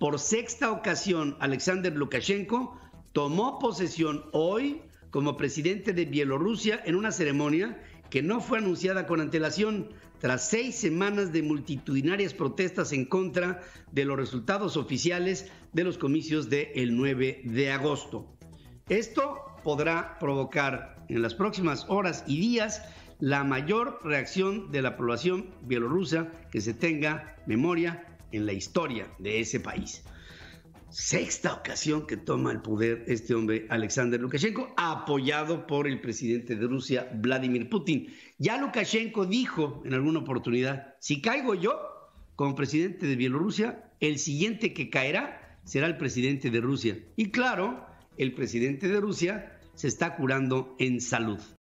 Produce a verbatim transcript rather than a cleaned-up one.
Por sexta ocasión, Alexander Lukashenko tomó posesión hoy como presidente de Bielorrusia en una ceremonia que no fue anunciada con antelación, tras seis semanas de multitudinarias protestas en contra de los resultados oficiales de los comicios del nueve de agosto. Esto podrá provocar en las próximas horas y días la mayor reacción de la población bielorrusa que se tenga memoria en la historia de ese país. Sexta ocasión que toma el poder este hombre, Alexander Lukashenko, apoyado por el presidente de Rusia, Vladimir Putin. Ya Lukashenko dijo en alguna oportunidad, si caigo yo como presidente de Bielorrusia, el siguiente que caerá será el presidente de Rusia. Y claro, el presidente de Rusia se está curando en salud.